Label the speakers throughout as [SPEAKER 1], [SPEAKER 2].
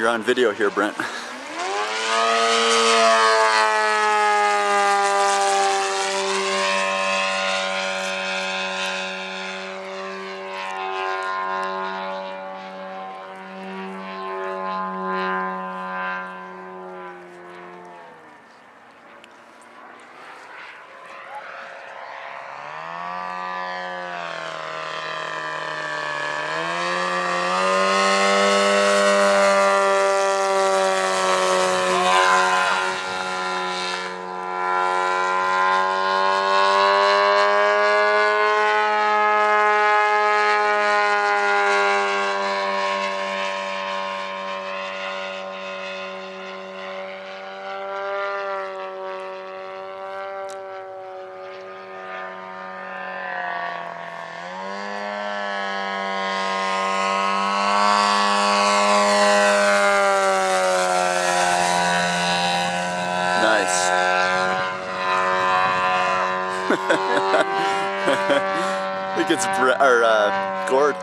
[SPEAKER 1] You're on video here, Brent. Nice. I think it's Gord.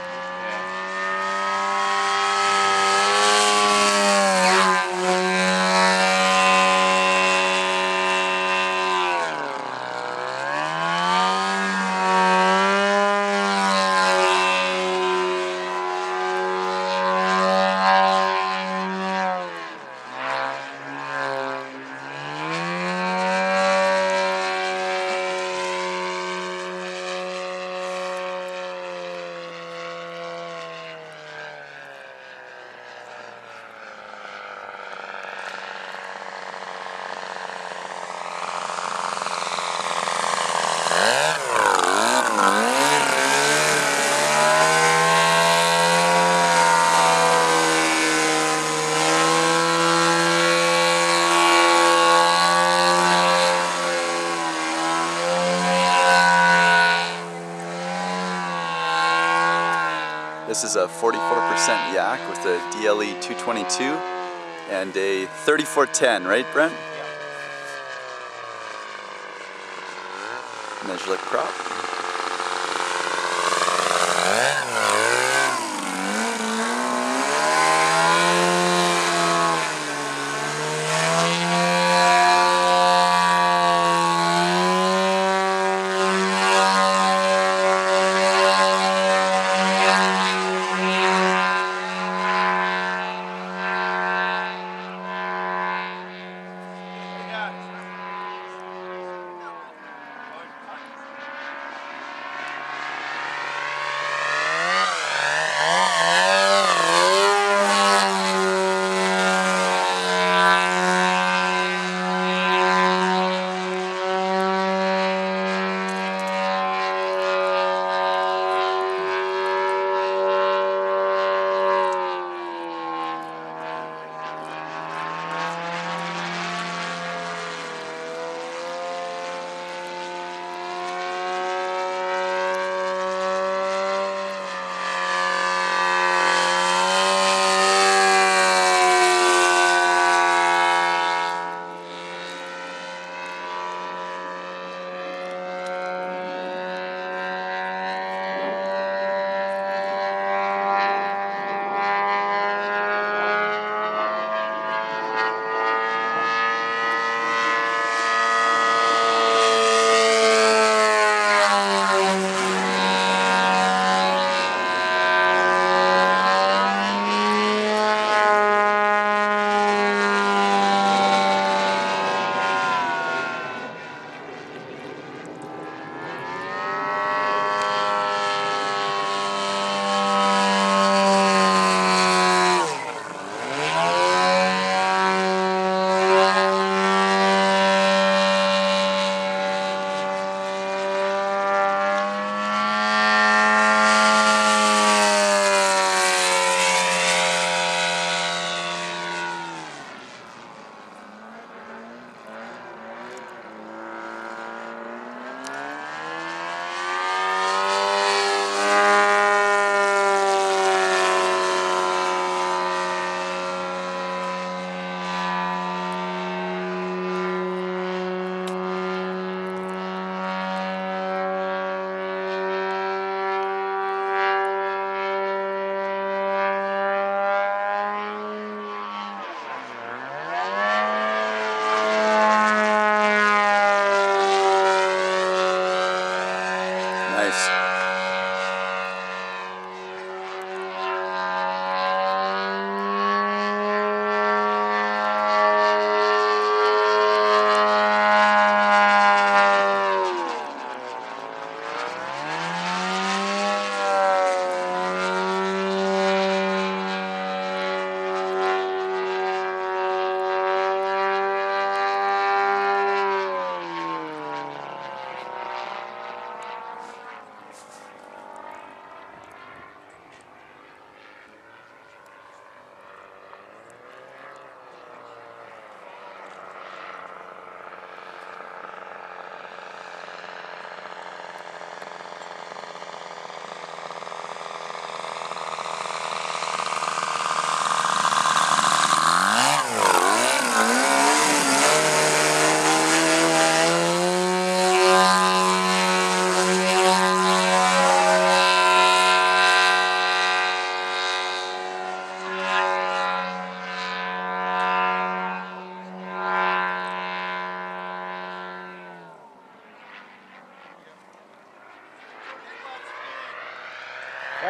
[SPEAKER 1] This is a 44% yak with a DLE 222 and a 3410, right, Brent? Yeah. Measure crop.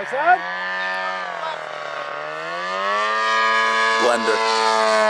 [SPEAKER 2] son.
[SPEAKER 1] Blender.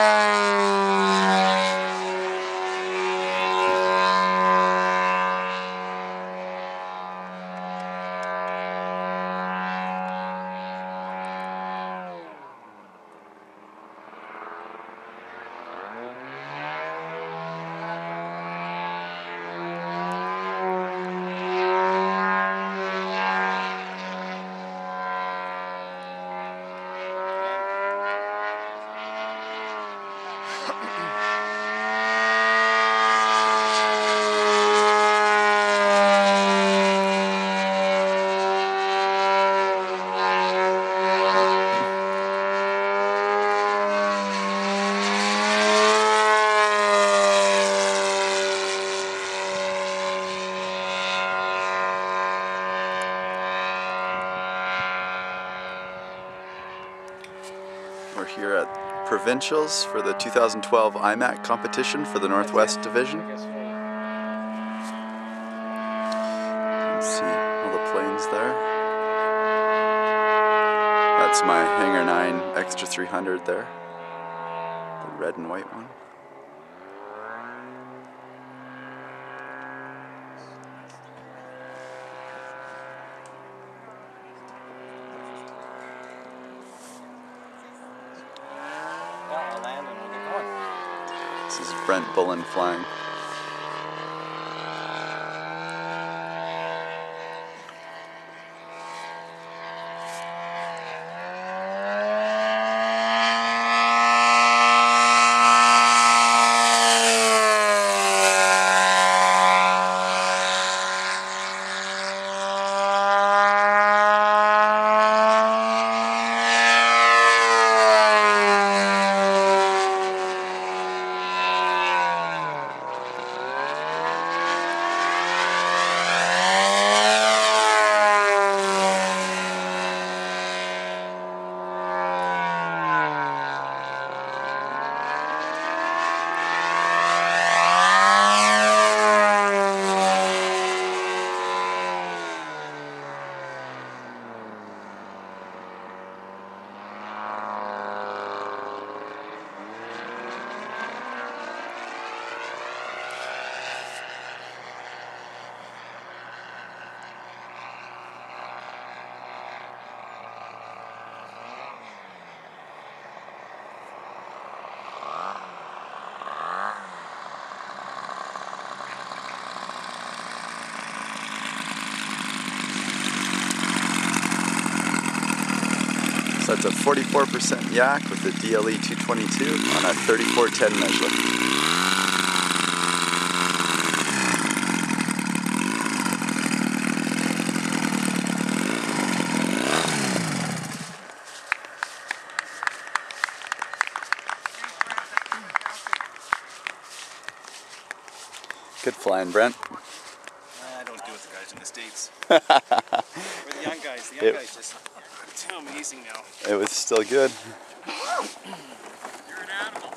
[SPEAKER 1] We're here at Provincials for the 2012 IMAC competition for the Northwest Division. You can see all the planes there. That's my Hangar 9 Extra 300 there, the red and white one.
[SPEAKER 2] I'll land and we'll get going.
[SPEAKER 1] This is Brent Bullen flying. So that's a 44% yak with the DLE 222 on a 3410 measure. Good flying, Brent.
[SPEAKER 2] I don't do it the guys in the States. We're the young guys. The young guys just too amazing now.
[SPEAKER 1] It was still good.
[SPEAKER 2] You're an animal.